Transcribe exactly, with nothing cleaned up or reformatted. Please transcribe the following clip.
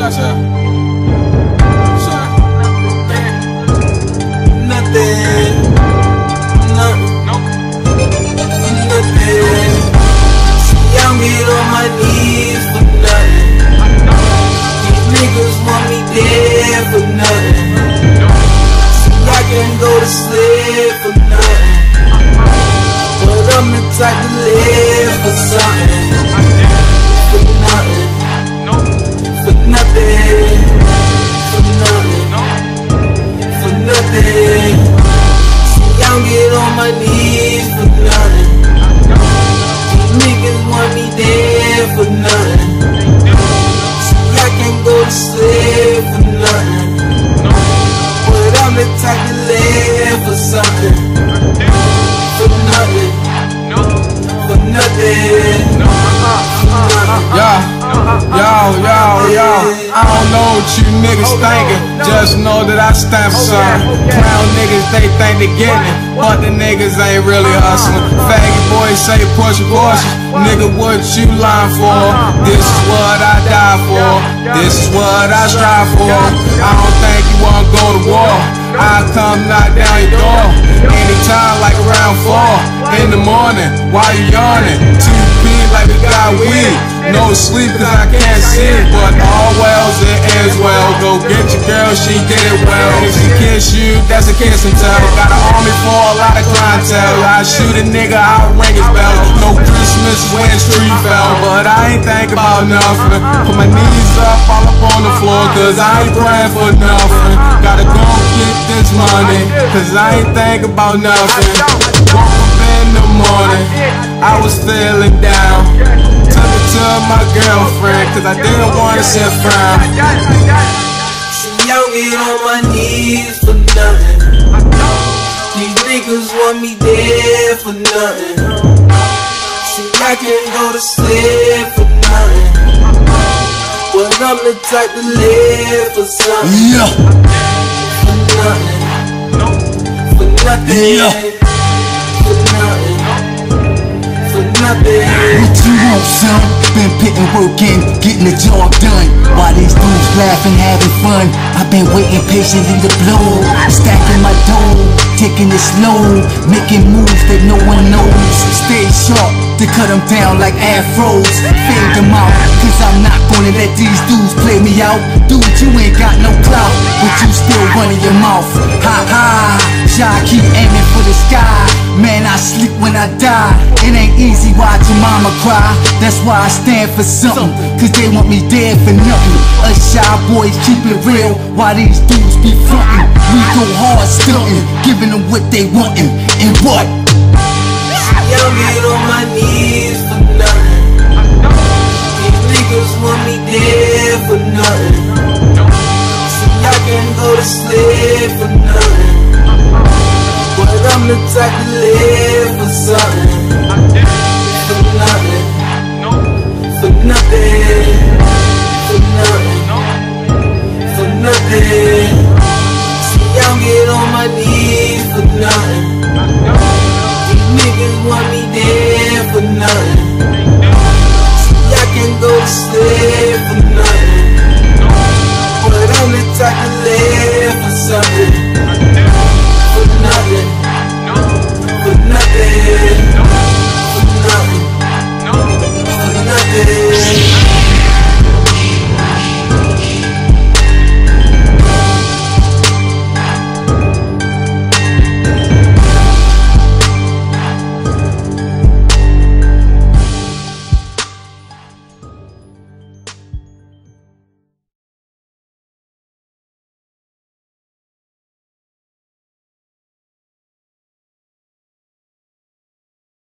Shots out. Shot. Nothing. Nothing. Nothing. See, I'm get on my knees for nothing. These niggas want me dead for nothing. See, I can go to sleep for nothing. But I'm the type to live for something. For nothing. For nothing. For nothing. For nothing. See, I'm get on my knees for nothing. These niggas want me dead for nothing. See, I can go to sleep for nothing. But I'm the type to live for something. For nothing. For nothing. Yo, yo, yo, yo, I don't know what you niggas thinking, just know that I stand for something. Clown niggas, they think they getting it, but the niggas ain't really hustling. Faggot boys say push your Porsche, nigga, what you lying for? This is what I die for, this is what I strive for. I don't think you wanna go to war, I'll come knock down your door anytime, like around four in the morning, while you yawning. two P like we got weed, no sleep cause I can't see, but all wells it ends well. Go get your girl, she did it well. If she kiss you, that's a kiss and tell. Got an army for a lot of clientele. I shoot a nigga, I'll ring his bell. No Christmas when street fell, but I ain't think about nothing. Put my knees up, all up on the floor, cause I ain't praying for nothing. Gotta go get this money, cause I ain't think about nothing. Woke up in the morning, I was feeling down. Took it to my girlfriend, cause I didn't wanna sit frown. See, y'all get on my knees for nothing. These niggas want me dead for nothing. See, I can go to sleep for nothing. But I'm the type to live for something. Yeah. For nothing. For nothing. Yeah. For nothing. For nothing. What you want, son? Been pitting, working, getting the job done. While these dudes laughing, having fun, I've been waiting patiently to blow. Stacking my dough, taking it slow, making moves that no one knows. Stay sharp to cut them down like afros. Fade them out, cause I'm not gonna let these dudes play me out. Dude, you ain't got no clout, but you still running your mouth. Ha ha, y'all keep aiming for the sky. Man, I sleep when I die. It ain't easy watching mama cry. That's why I stand for something, cause they want me dead for nothing. Us shy boys keep it real, while these dudes be frontin'. We go hard stuntin', giving them what they wantin'. And what? Y'all get on my knees for nothing. These niggas want me dead for nothing. See, I can go to sleep for nothing. But I'm the type to live for something. For nothing. For nothing. For nothing. For nothing. See, y'all get on my knees for nothing.